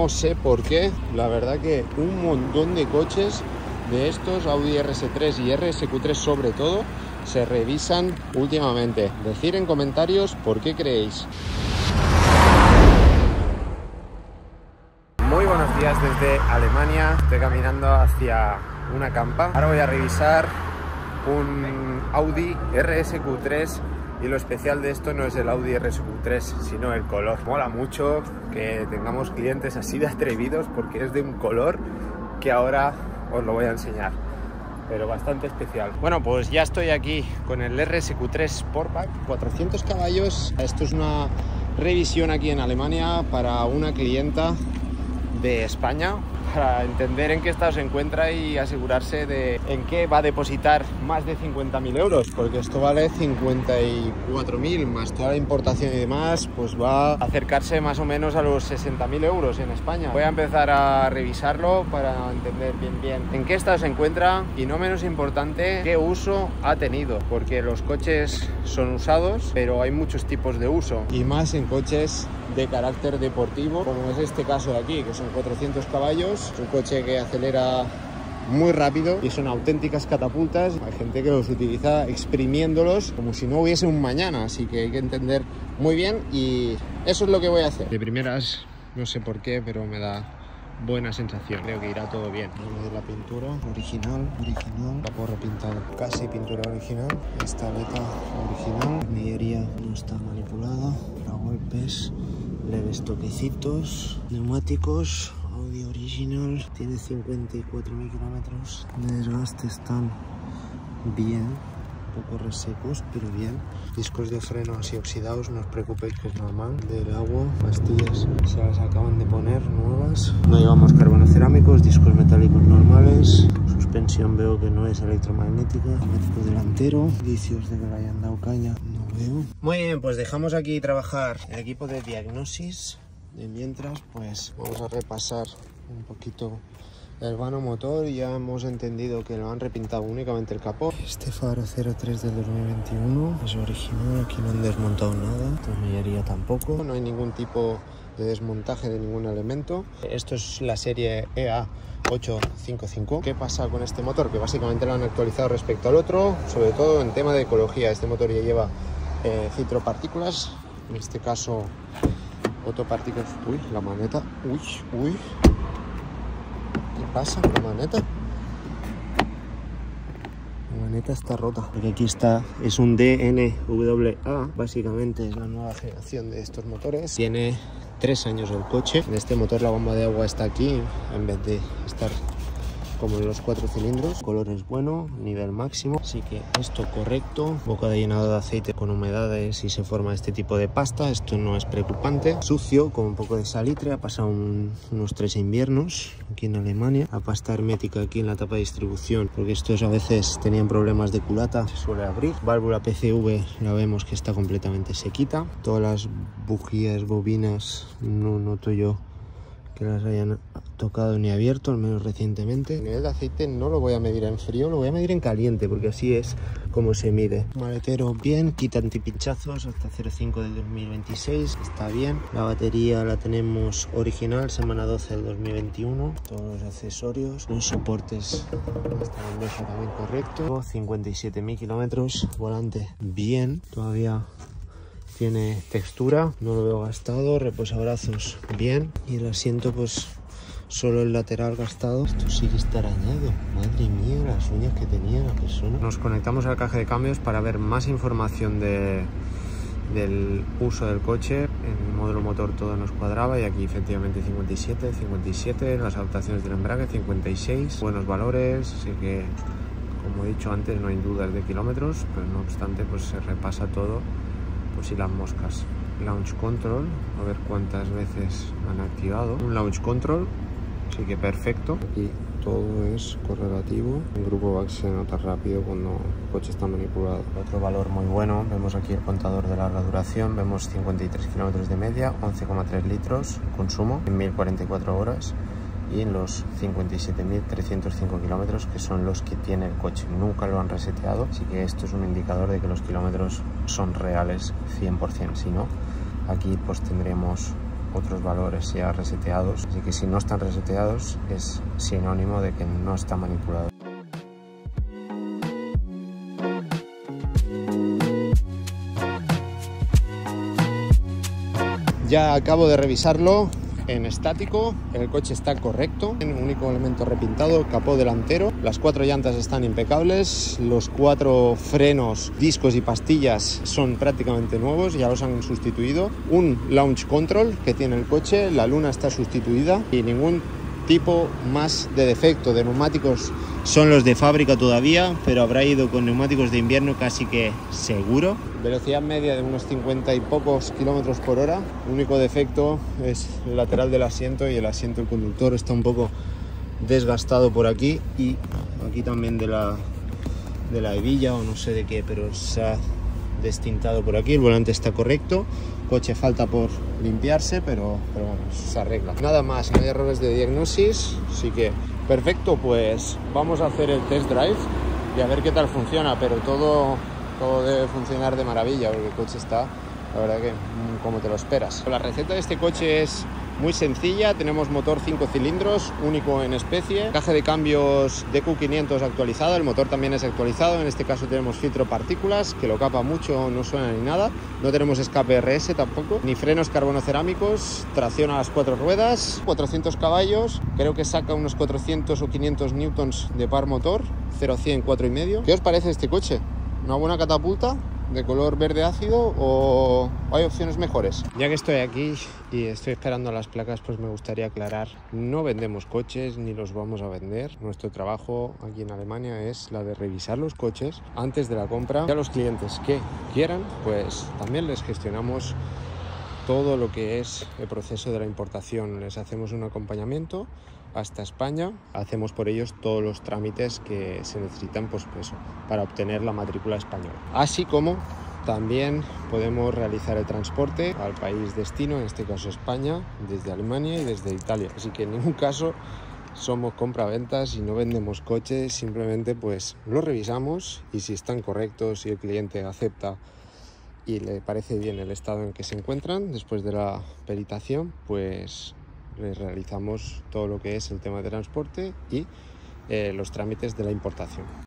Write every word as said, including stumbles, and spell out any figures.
no sé por qué, la verdad que un montón de coches de estos, Audi R S tres y R S Q tres sobre todo, se revisan últimamente. Decid en comentarios por qué creéis. Muy buenos días desde Alemania, estoy caminando hacia una campa. Ahora voy a revisar un Audi R S Q tres y lo especial de esto no es el Audi R S Q tres, sino el color. Mola mucho que tengamos clientes así de atrevidos porque es de un color que ahora os lo voy a enseñar, pero bastante especial. Bueno, pues ya estoy aquí con el R S Q tres Sportback, cuatrocientos caballos. Esto es una revisión aquí en Alemania para una clienta de España, para entender en qué estado se encuentra y asegurarse de en qué va a depositar más de cincuenta mil euros, porque esto vale cincuenta y cuatro mil más toda la importación y demás, pues va a acercarse más o menos a los sesenta mil euros en España. Voy a empezar a revisarlo para entender bien bien en qué estado se encuentra y, no menos importante, qué uso ha tenido, porque los coches son usados, pero hay muchos tipos de uso, y más en coches de carácter deportivo, como es este caso de aquí, que son cuatrocientos caballos. Es un coche que acelera muy rápido y son auténticas catapultas. Hay gente que los utiliza exprimiéndolos como si no hubiese un mañana, así que hay que entender muy bien y eso es lo que voy a hacer. De primeras, no sé por qué, pero me da buena sensación. Creo que irá todo bien. Lo de la pintura original, original, capó repintado, casi pintura original. Esta aleta original, la hornillería no está manipulada, para golpes, leves toquecitos, neumáticos Audi original, tiene cincuenta y cuatro mil kilómetros de desgaste, están bien, un poco resecos, pero bien. Discos de freno así oxidados, no os preocupéis que es normal. Del agua, pastillas se las acaban de poner nuevas. No llevamos carbonocerámicos, discos metálicos normales. Suspensión veo que no es electromagnética. Neumático delantero, indicios de que le hayan dado caña no veo. Muy bien, pues dejamos aquí trabajar el equipo de diagnosis. De mientras, pues vamos a repasar un poquito el vano motor. Ya hemos entendido que lo han repintado únicamente el capó. Este faro cero tres del dos mil veintiuno es original, aquí no han desmontado nada, tornillería tampoco, no hay ningún tipo de desmontaje de ningún elemento. Esto es la serie E A ochocientos cincuenta y cinco. ¿Qué pasa con este motor? Que básicamente lo han actualizado respecto al otro, sobre todo en tema de ecología. Este motor ya lleva eh, filtro partículas, en este caso autopartículas. Uy, la maneta, uy, uy. ¿Qué pasa con la maneta? La maneta está rota. Porque aquí está, es un D N W A, básicamente es la nueva generación de estos motores. Tiene tres años el coche. En este motor la bomba de agua está aquí, en vez de estar como en los cuatro cilindros. Color es bueno, nivel máximo, así que esto correcto. Boca de llenado de aceite con humedades y se forma este tipo de pasta. Esto no es preocupante. Sucio, con un poco de salitre. Ha pasado un, unos tres inviernos aquí en Alemania. La pasta hermética aquí en la tapa de distribución, porque estos a veces tenían problemas de culata, se suele abrir. Válvula P C V la vemos que está completamente sequita. Todas las bujías, bobinas, no noto yo que las hayan tocado ni abierto, al menos recientemente. El nivel de aceite no lo voy a medir en frío, lo voy a medir en caliente, porque así es como se mide. Maletero bien, quita antipinchazos hasta cero cinco del dos mil veintiséis, está bien. La batería la tenemos original, semana doce del dos mil veintiuno. Todos los accesorios, los soportes están en dejo también correcto. cincuenta y siete mil kilómetros, volante bien, todavía tiene textura, no lo veo gastado. Reposabrazos bien, y el asiento pues solo el lateral gastado. Esto sí que está arañado, madre mía, las uñas que tenía la persona. Nos conectamos a la caja de cambios para ver más información de, del uso del coche. En el módulo motor todo nos cuadraba y aquí efectivamente cincuenta y siete, cincuenta y siete, las adaptaciones del embrague cincuenta y seis, buenos valores, así que como he dicho antes no hay dudas de kilómetros, pero no obstante pues se repasa todo por si las moscas. Launch control, a ver cuántas veces han activado un launch control, así que perfecto. Aquí todo es correlativo, el grupo back se nota rápido cuando el coche está manipulado. Otro valor muy bueno, vemos aquí el contador de larga duración, vemos cincuenta y tres kilómetros de media, once coma tres litros consumo en mil cuarenta y cuatro horas, y en los cincuenta y siete mil trescientos cinco kilómetros, que son los que tiene el coche. Nunca lo han reseteado, así que esto es un indicador de que los kilómetros son reales cien por cien. Si no, aquí pues tendremos otros valores ya reseteados, así que si no están reseteados es sinónimo de que no está manipulado. Ya acabo de revisarlo en estático, el coche está correcto, un único elemento repintado, capó delantero, las cuatro llantas están impecables, los cuatro frenos, discos y pastillas son prácticamente nuevos, ya los han sustituido, un launch control que tiene el coche, la luna está sustituida y ningún tipo más de defecto. De neumáticos son los de fábrica todavía, pero habrá ido con neumáticos de invierno casi que seguro. Velocidad media de unos cincuenta y pocos kilómetros por hora. El único defecto es el lateral del asiento y el asiento del conductor está un poco desgastado por aquí y aquí también de la, de la hebilla o no sé de qué, pero se ha destintado por aquí. El volante está correcto. Coche falta por limpiarse, pero, pero bueno, se arregla. Nada más, no hay errores de diagnosis, así que perfecto, pues vamos a hacer el test drive y a ver qué tal funciona, pero todo, todo debe funcionar de maravilla porque el coche está, la verdad que como te lo esperas. La receta de este coche es muy sencilla, tenemos motor cinco cilindros, único en especie, caja de cambios D Q quinientos actualizada, el motor también es actualizado, en este caso tenemos filtro partículas, que lo capa mucho, no suena ni nada, no tenemos escape R S tampoco, ni frenos carbonocerámicos, tracción a las cuatro ruedas, cuatrocientos caballos, creo que saca unos cuatrocientos o quinientos newtons de par motor, cero a cien cuatro y medio. ¿Qué os parece este coche? ¿Una buena catapulta? ¿De color verde ácido o hay opciones mejores? Ya que estoy aquí y estoy esperando las placas, pues me gustaría aclarar, no vendemos coches ni los vamos a vender. Nuestro trabajo aquí en Alemania es la de revisar los coches antes de la compra. Y a los clientes que quieran, pues también les gestionamos todo lo que es el proceso de la importación. Les hacemos un acompañamiento hasta España, hacemos por ellos todos los trámites que se necesitan pues, pues, para obtener la matrícula española. Así como también podemos realizar el transporte al país destino, en este caso España, desde Alemania y desde Italia. Así que en ningún caso somos compraventas y no vendemos coches, simplemente pues los revisamos y si están correctos, si el cliente acepta y le parece bien el estado en que se encuentran después de la peritación, pues les realizamos todo lo que es el tema de transporte y eh, los trámites de la importación.